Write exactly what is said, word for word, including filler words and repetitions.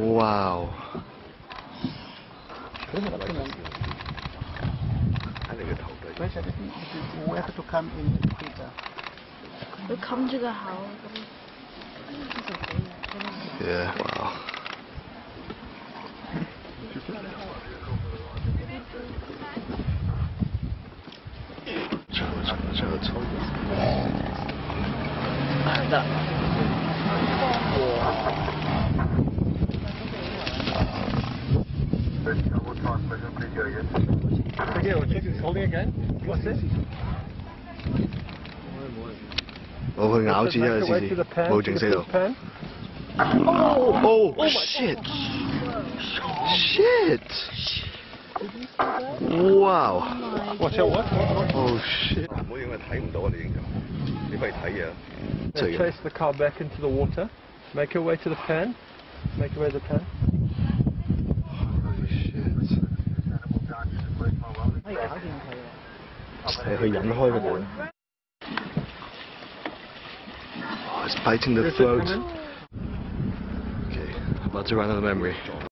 Wow. Where to come in Peter? We come to the house. Yeah, wow. Ciao, ciao, ciao, ciao. Holding again? What's this? 我去咬住啊！試試，冇整死到。Oh, oh shit! Shit! Wow! Watch out! What? Oh shit! 唔好影佢睇唔到啊！你影就，你不如睇嘢。 Let's chase the car back into the water. Make your way to the pan. Make your way to the pan. Holy shit! 係去引開個門。Oh, it's biting the throat. Okay, about to run out of memory.